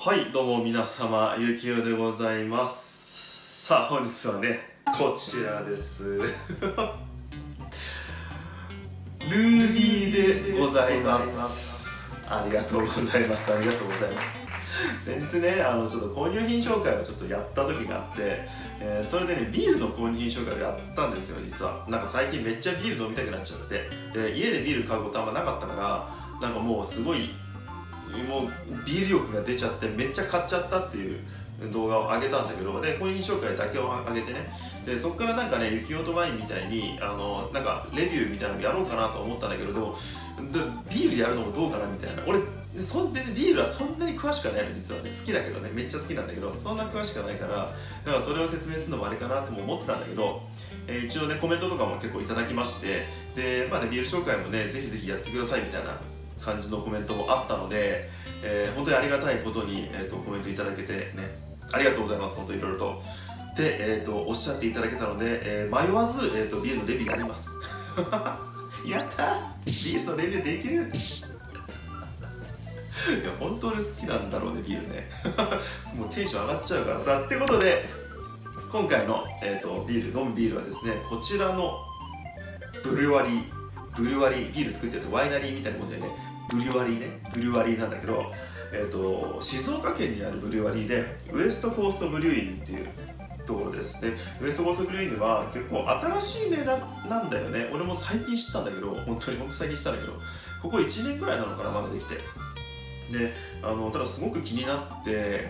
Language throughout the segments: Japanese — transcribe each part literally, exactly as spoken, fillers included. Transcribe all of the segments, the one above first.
はい、どうも皆様、ゆきおでございます。さあ、本日はね、こちらです。ルービーでございます。ありがとうございます。ありがとうございます。先日ね、あのちょっと購入品紹介をちょっとやった時があって、えー、それでね、ビールの購入品紹介をやったんですよ、実は。なんか最近めっちゃビール飲みたくなっちゃって、で家でビール買うことあんまなかったから、なんかもうすごいもうビール欲が出ちゃってめっちゃ買っちゃったっていう動画を上げたんだけど、で購入紹介だけを上げてね、でそこからなんかね、雪音ワインみたいにあのなんかレビューみたいなのやろうかなと思ったんだけど、でもでビールやるのもどうかなみたいな。俺そ別にビールはそんなに詳しくはないの、実はね。好きだけどね、めっちゃ好きなんだけど、そんな詳しくはないから、だからそれを説明するのもあれかなとも思ってたんだけど、えー、一応ねコメントとかも結構いただきまして、でまあね、ビール紹介もねぜひぜひやってくださいみたいな感じのコメントもあったので、えー、本当にありがたいことに、えー、とコメントいただけてね、ありがとうございます。本当いろいろとで、えー、とおっしゃっていただけたので、えー、迷わず、えー、とビールのレビューやりますやったー、ビールのレビューできるいや本当に好きなんだろうね、ビールねもうテンション上がっちゃうからさ。ってことで今回の、えー、とビール飲むビールはですね、こちらのブルワリーブルワリービール作ってるとワイナリーみたいなもんだよね。ブルワリーね、ブルワリーなんだけど、えー、と静岡県にあるブルワリーでウエストコーストブリューイングっていうところです。でウエストコーストブリューイングは結構新しい銘柄なんだよね。俺も最近知ったんだけど、本当に本当最近知ったんだけど、ここいちねんくらいなのかな、まだできて。であのただすごく気になって、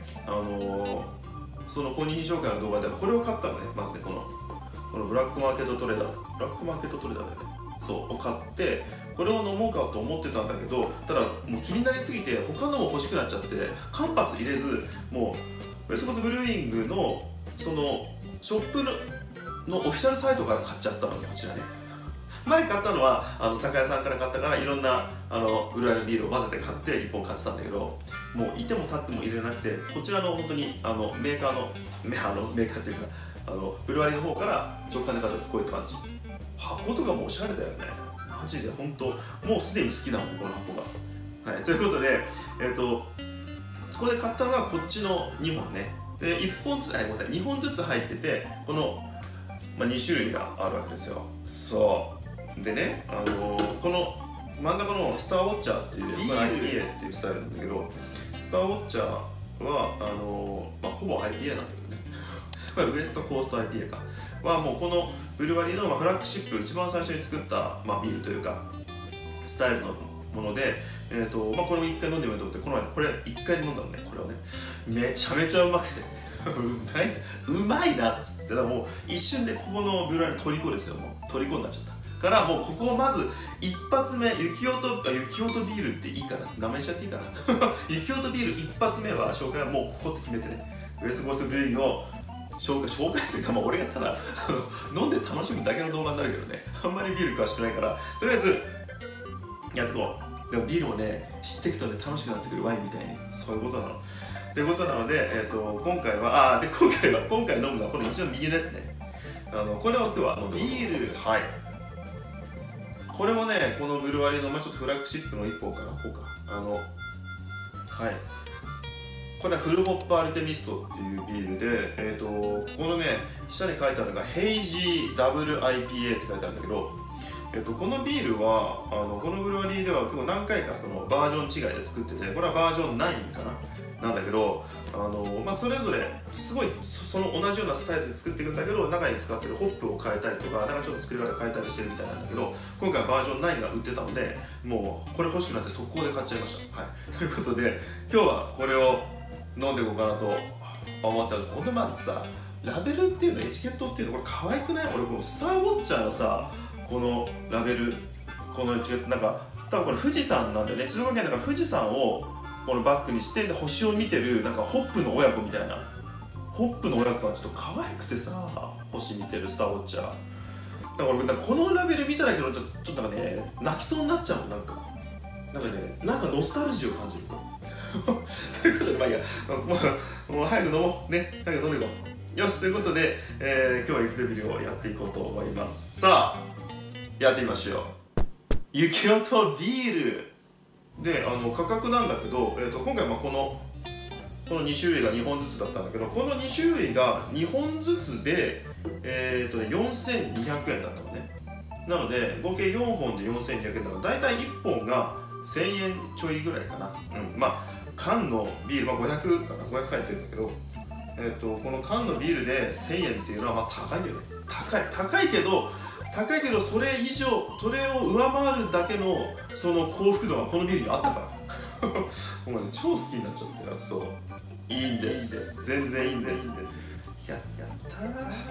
あのその購入品紹介の動画でこれを買ったのね。まずね、このこのブラックマーケットトレーダーブラックマーケットトレーダーだよね、そうを買って、これを飲もうかと思ってたんだけど、ただもう気になりすぎて他のも欲しくなっちゃって、間髪入れず、もうウエストコーストブリューイングのそのショップ の, のオフィシャルサイトから買っちゃったのね、こちらね。前買ったのはあの酒屋さんから買ったから、いろんなあのブルワリーのビールを混ぜて買っていっぽん買ってたんだけど、もういても立っても入れなくて、こちらの本当にあのメーカーのメあのメーカーっていうかあのブルワリーの方から直感で買ったやつ、こういう感じ。箱とかもおしゃれだよね、マジで。本当もうすでに好きなもん、この箱が。はい、ということで、えー、とここで買ったのがこっちのにほんね。でいっぽんずつ、あ、ごめんなさい、にほんずつ入ってて、この、まあ、にしゅるいがあるわけですよ。そうでね、あのー、この真ん中のスターウォッチャーっていう アイピーエー っていうスタイルなんだけど、スターウォッチャーはあのーまあ、ほぼ アイピーエー なんだけどねこれウエストコースト アイピーエー かはもうこのブルワリーのフラッグシップ、一番最初に作った、まあ、ビールというかスタイルのもので、えーとまあ、これもいっかい飲んでみようと思って、この前これいっかい飲んだのね。これをねめちゃめちゃうまくてうまいうまいなっつって、だからもう一瞬でここのブルワリーの虜ですよ。もう虜になっちゃったから、もうここをまず一発目、雪音雪音ビールっていいかな、名前しちゃっていいかな雪音ビール一発目は紹介はもうここって決めてね、ウエストコーストブリューイングの紹介紹介というか、まあ俺がただ飲んで楽しむだけの動画になるけどね、あんまりビール詳しくないから、とりあえずやってこう。でもビールをね知っていくとね楽しくなってくる、ワインみたいに。そういうことなの。ということなので、えー、と今回はあで今回は今回飲むのはこの一番右のやつね。あのこれを今日はビール、はい、これもね、このブルワリーの、まあ、ちょっとフラッグシップの一本かな、こうか、あのはい、これはフルホップアルテミストっていうビールで、えー、とここのね下に書いてあるのがヘイジーダブル アイピーエー って書いてあるんだけど、えー、とこのビールはあのこのブルワリーでは結構何回かそのバージョン違いで作ってて、これはバージョンナインかななんだけど、あの、まあ、それぞれすごいその同じようなスタイルで作っていくんだけど、中に使ってるホップを変えたりとか、なんかちょっと作り方変えたりしてるみたいなんだけど、今回はバージョンナインが売ってたので、もうこれ欲しくなって速攻で買っちゃいました。はい、ということで今日はこれを飲んでいこうかなと思ったんです。ほんとまずさ、ラベルっていうの、エチケットっていうの、これ可愛くない？俺このスターウォッチャーのさ、このラベル、このエチケット、なんか多分これ富士山なんだよね。静岡県だから富士山をこのバックにして、で星を見てるなんかホップの親子みたいな、ホップの親子がちょっと可愛くてさ、星見てるスターウォッチャーだから俺、なんかこのラベル見ただけどちょっとなんかね泣きそうになっちゃうの。なんかなんかね、なんかノスタルジーを感じるということで、まあいいや、もうもう早く飲もうね、早く飲んでいこう。よし、ということで、えー、今日は雪デビルをやっていこうと思います。さあやってみましょう。雪音ビールで、あの価格なんだけど、えー、と今回まあこのこのに種類がにほんずつだったんだけど、このに種類がにほんずつで、えーとね、よんせんにひゃくえんだったのね。なので合計よんほんでよんせんにひゃくえんだから、だいたいいっぽんがせんえんちょいぐらいかな。うん、まあ缶のビール、まあ、ごひゃくかな、ごひゃく入ってるんだけど、えー、とこの缶のビールでせんえんっていうのはまあ高いんだよね。高い高いけど高いけどそれ以上、それを上回るだけのその幸福度がこのビールにあったからもうね、超好きになっちゃって。そう、いいんです、全然いいんです。ややった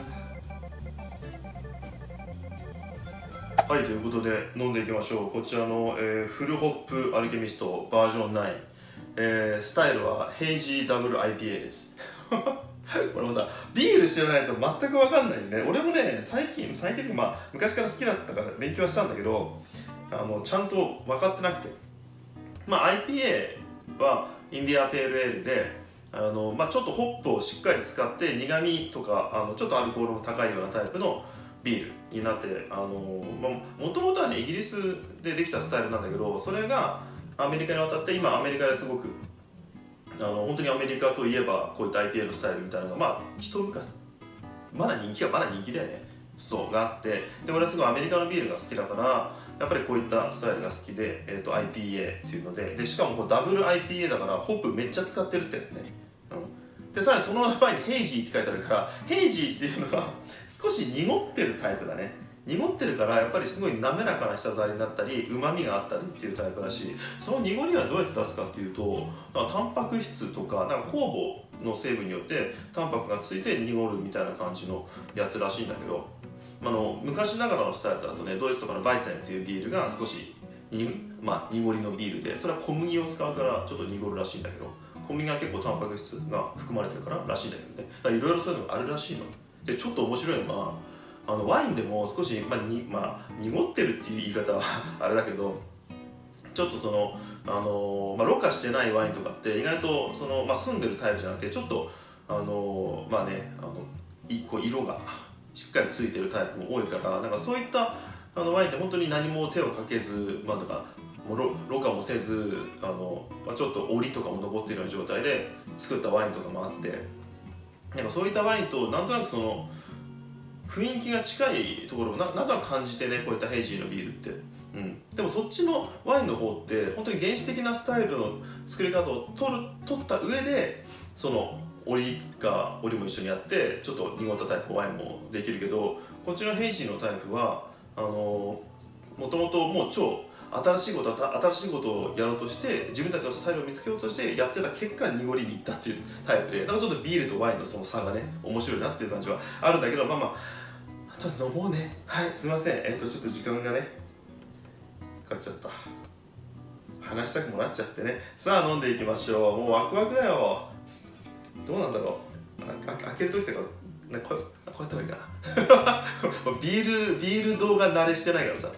ー。はい、ということで飲んでいきましょう。こちらの、えー、フルホップアルケミストバージョンナイン、えー、スタイルはヘイジーダブル アイピーエー ですこれもさ、ビール知らないと全く分かんないんでね。俺もね、最近最近まあ昔から好きだったから勉強はしたんだけど、あのちゃんと分かってなくて、まあ アイピーエー はインディアペールエールで、あの、まあ、ちょっとホップをしっかり使って苦味とかあのちょっとアルコールの高いようなタイプのビールになって、あのもともとはねイギリスでできたスタイルなんだけど、それがアメリカに渡って今アメリカですごくあの本当にアメリカといえばこういった アイピーエー のスタイルみたいなのがまあ一昔まだ人気はまだ人気だよね。そうがあって、で俺はすごいアメリカのビールが好きだからやっぱりこういったスタイルが好きで、えー、と アイピーエー っていうので、でしかもこうダブル アイピーエー だからホップめっちゃ使ってるってやつね、うん、でさらにその前にヘイジーって書いてあるから、ヘイジーっていうのは少し濁ってるタイプだね。濁ってるからやっぱりすごい滑らかな舌触りになったりうまみがあったりっていうタイプだし、その濁りはどうやって出すかっていうと、なんかタンパク質とかなんか酵母の成分によってタンパクがついて濁るみたいな感じのやつらしいんだけど、あの昔ながらのスタイルだとね、ドイツとかのバイツェンっていうビールが少しに、まあ、濁りのビールで、それは小麦を使うからちょっと濁るらしいんだけど、小麦が結構タンパク質が含まれてるかららしいんだけどね、だからいろいろそういうのがあるらしいので、ちょっと面白いのはあのワインでも少し、まあにまあ、濁ってるっていう言い方はあれだけど、ちょっとその、あのまあ、ろ過してないワインとかって意外とその、まあ、澄んでるタイプじゃなくて、ちょっとあのまあね、あのいこう色がしっかりついてるタイプも多いから、なんかそういったあのワインって本当に何も手をかけず、まあ、だからもう ろ, ろ過もせず、あの、まあ、ちょっと折りとかも残っているような状態で作ったワインとかもあって、なんかそういったワインとなんとなくその雰囲気が近いところを な, なんとなく感じてね、こういったヘイジーのビールって、うん、でもそっちのワインの方って本当に原始的なスタイルの作り方を取る取った上で、その折りか折りも一緒にやってちょっと濁ったタイプのワインもできるけど、こっちのヘイジーのタイプはあのもともともう超新しいこと新しいことをやろうとして自分たちのスタイルを見つけようとしてやってた結果濁りにいったっていうタイプで、だからちょっとビールとワインのその差がね面白いなっていう感じはあるんだけど、まあまあとりあえず飲もうね。はい、すいません、えっとちょっと時間がねかかっちゃった、話したくもなっちゃってね。さあ飲んでいきましょう。もうワクワクだよ。どうなんだろう、あ開ける時とかなんかこうこうやった方がいいかなビールビール動画慣れしてないからさ。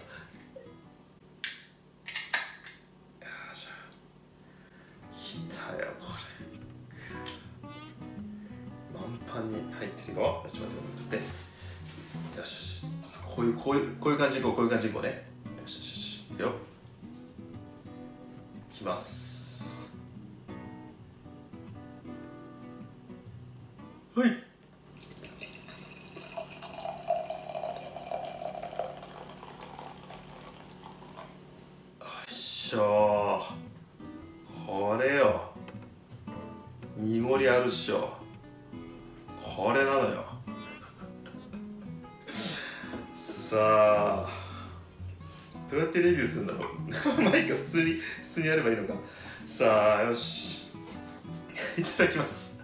きたよこれ、満パンに入ってるよ。ちょっと待って待って、よしよし、こういうこういうこういう感じでいこう、こういう感じでいこうね。よしよしよし、いくよ、いきます。はい、よいしょー、これよ、濁りあるっしょ、これなのよさあどうやってレビューするんだろうまあいいか、普通に普通にやればいいのか。さあよしいただきます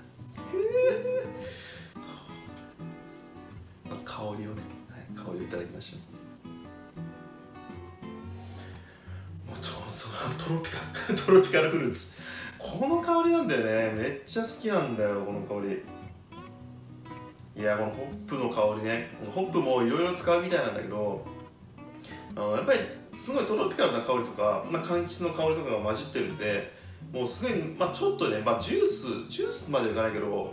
まず香りをね、はい、香りをいただきましょう。もうとそのトロピカルトロピカルフルーツ、この香りなんだよね。めっちゃ好きなんだよこの香り。いや、このホップの香りね、ホップもいろいろ使うみたいなんだけど、あのやっぱりすごいトロピカルな香りとか、まあ、柑橘の香りとかが混じってるんで、もうすごい、まあ、ちょっとね、まあ、ジュースジュースまでいかないけど、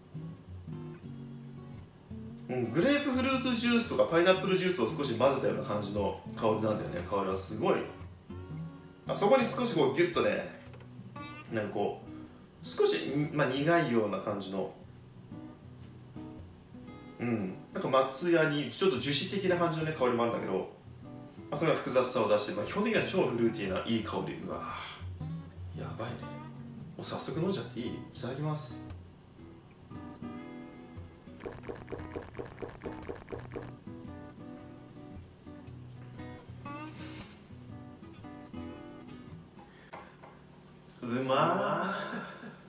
うん、グレープフルーツジュースとかパイナップルジュースを少し混ぜたような感じの香りなんだよね。香りはすごい、あそこに少しこうギュッとね、なんかこ少し、まあ、苦いような感じの、うん、なんか松屋にちょっと樹脂的な感じの、ね、香りもあるんだけど、まあ、それが複雑さを出して、まあ、基本的には超フルーティーないい香り。うわやばいね。もう早速飲んじゃっていい？いただきます。うまー。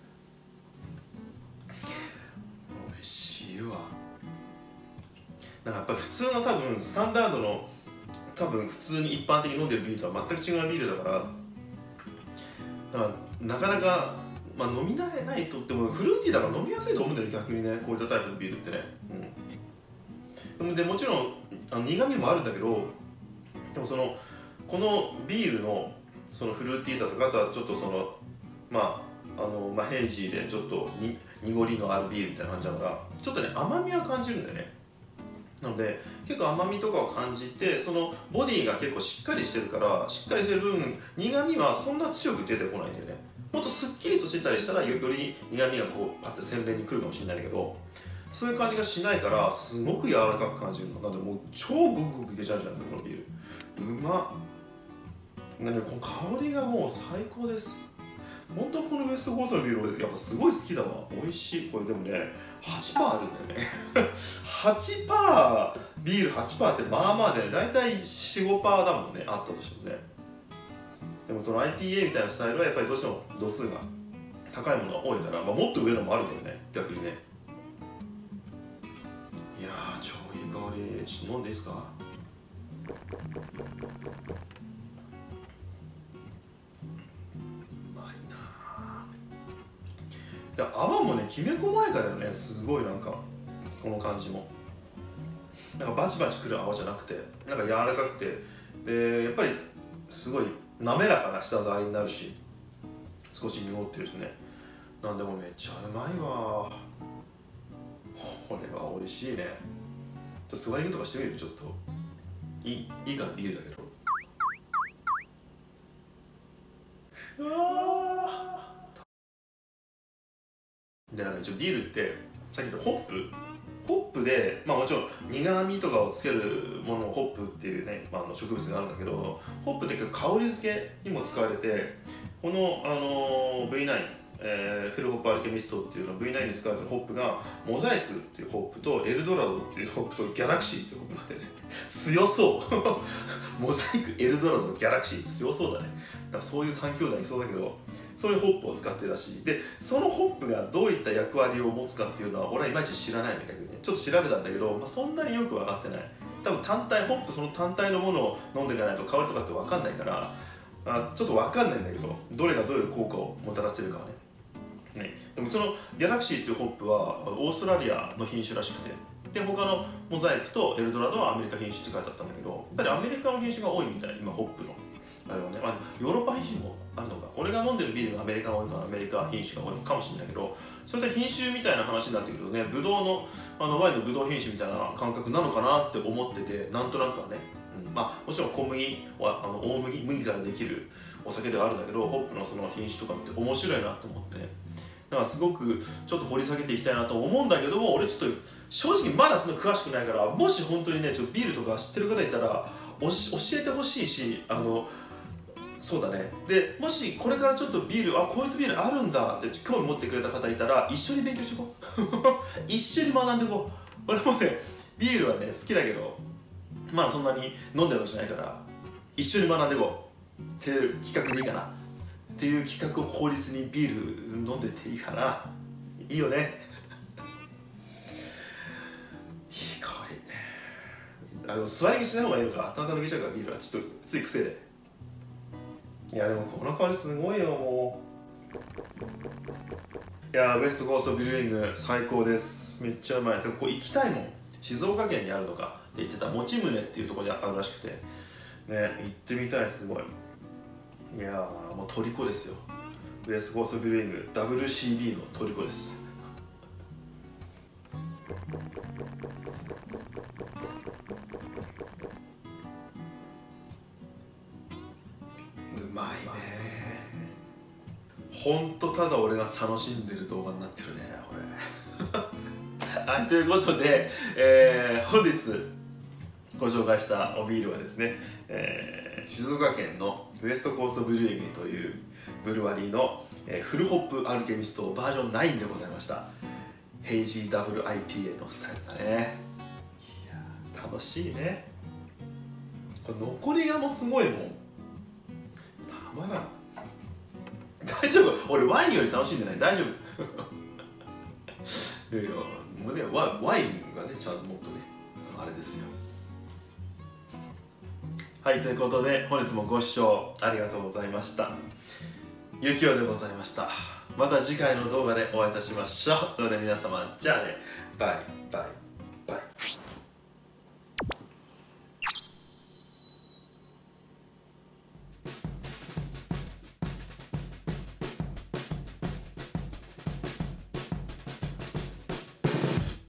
おいしいわ。なんかやっぱり普通の多分スタンダードの多分普通に一般的に飲んでるビールとは全く違うビールだから、だからなかなか、まあ、飲み慣れないとってもフルーティーだから飲みやすいと思うんだよね、逆にね、こういったタイプのビールってね。うん、でもちろんあの苦味もあるんだけど、でもそのこのビールのそのフルーティーさとか、あとはちょっとそのまああの、まあ、ヘイジーでちょっとに濁りのあるビールみたいな感じだから、ちょっとね甘みは感じるんだよね。なので結構甘みとかを感じて、そのボディが結構しっかりしてるから、しっかりしてる分苦みはそんな強く出てこないんだよね。もっとすっきりとしてたりしたら よ, より苦みがこうパッて鮮明にくるかもしれないんだけど、そういう感じがしないからすごく柔らかく感じるの。なのでもう超グクグクいけちゃうじゃん、このビール。うまっ。なのでこの香りがもう最高です。本当このウエストコーストのビールやっぱすごい好きだわ。美味しい。これでもね はちパーセント あるんだよねはちパーセント ビール はちパーセント ってまあまあで、ね、大体 よん、ごパーセント だもんね、あったとしてもね。でもその アイピーエー みたいなスタイルはやっぱりどうしても度数が高いものが多いから、まあ、もっと上のもあるけどね、逆にね。いやー超いい香り。ちょっと飲んでいいですか。で泡もねきめ細やかだよね、すごい。なんかこの感じもなんかバチバチくる泡じゃなくて、なんか柔らかくて、でやっぱりすごい滑らかな舌触りになるし、少し濁ってるしね。なんでもめっちゃうまいわ。これは美味しいね。ちょっとスワリングとかしてみる。ちょっといいいいからビールだけど。うわでなんか一応ビールってさっきのホップホップで、まあもちろん苦味とかをつけるものをホップっていうね、まあ、あの植物があるんだけど、ホップって結構香り付けにも使われて、この、あの ブイナイン、えー、フルホップアルケミストっていうの ブイナイン に使われてるホップがモザイクっていうホップとエルドラドっていうホップとギャラクシーっていうホップなんでね強そうモザイク、エルドラド、ギャラクシー強そうだね。なんかそういうさん兄弟いそうだけど、そういうホップを使ってるらしい。でそのホップがどういった役割を持つかっていうのは俺はいまいち知らないんだけどね、ちょっと調べたんだけど、まあ、そんなによく分かってない。多分単体ホップその単体のものを飲んでいかないと香りとかって分かんないから、あちょっと分かんないんだけど、どれがどういう効果をもたらせるかはね。ねでもそのギャラクシーっていうホップはオーストラリアの品種らしくて、で他のモザイクとエルドラドはアメリカ品種って書いてあったんだけど、やっぱりアメリカの品種が多いみたい、今ホップのあれはね、まあ、ヨーロッパ品種もあるのか。俺が飲んでるビールがアメリカが多いからアメリカ品種が多いのかもしれないけど、そういった品種みたいな話になってくるとね、ブドウのあのワインのブドウ品種みたいな感覚なのかなって思ってて、なんとなくはね、うん、まあもちろん小麦はあの大麦麦からできるお酒ではあるんだけど、ホップのその品種とかって面白いなと思って、だからすごくちょっと掘り下げていきたいなと思うんだけども、俺ちょっと正直まだそんな詳しくないから、もし本当にねちょっとビールとか知ってる方いたらおし教えてほしいし、あのそうだね。でもしこれからちょっとビール、あこういうビールあるんだって興味持ってくれた方いたら、一緒に勉強していこう一緒に学んでいこう。俺もねビールはね好きだけど、まあそんなに飲んでるわけじゃないから、一緒に学んでいこうっていう企画でいいかなっていう企画を効率にビール飲んでていいかな。いいよねいい香り。あの座りにしない方がいいのか、炭酸抜けちゃうからビールはちょっとつい癖で。いやでもこの香りすごいよもう。いやウエストコーストブリューイング最高です。めっちゃうまい。でもここ行きたいもん。静岡県にあるのかって言ってた、用宗っていうところにあるらしくてね、行ってみたい。すごい。いやーもう虜ですよ。ウエストコーストブリューイング ダブリューシービー の虜です。うまいね。 ほんとただ俺が楽しんでる動画になってるねこれはい、ということで、えー、本日ご紹介したおビールはですね、えー、静岡県のウエストコーストブリュエリーというブルワリーの、えー、フルホップアルケミストバージョンナインでございました。ヘイジーダブルアイピーエー のスタイルだね。いや楽しいね。これ残りがもうすごいもん。たまらん。大丈夫、俺ワインより楽しんでない。大丈夫いやいやもうね、ワ, ワインがねちゃんともっとねあれですよ。はい、ということで本日もご視聴ありがとうございました。ゆきおでございました。また次回の動画でお会いいたしましょう。それでは皆様、じゃあね、バイバイバイ。